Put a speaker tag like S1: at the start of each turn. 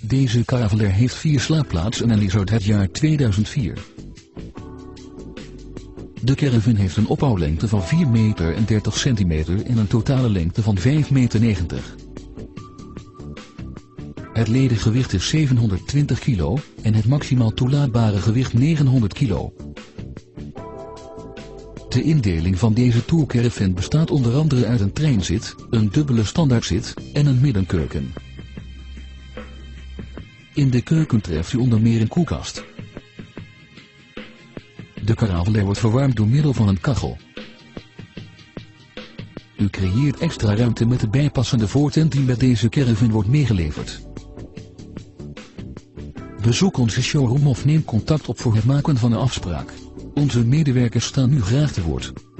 S1: Deze Caravelair heeft 4 slaapplaatsen en is uit het jaar 2004. De caravan heeft een opbouwlengte van 4,30 meter en een totale lengte van 5,90 meter. Het ledengewicht is 720 kilo en het maximaal toelaatbare gewicht 900 kilo. De indeling van deze tourcaravan bestaat onder andere uit een treinzit, een dubbele standaardzit en een middenkeuken. In de keuken treft u onder meer een koelkast. De Caravelair wordt verwarmd door middel van een kachel. U creëert extra ruimte met de bijpassende voortent die met deze caravan wordt meegeleverd. Bezoek onze showroom of neem contact op voor het maken van een afspraak. Onze medewerkers staan u graag te woord.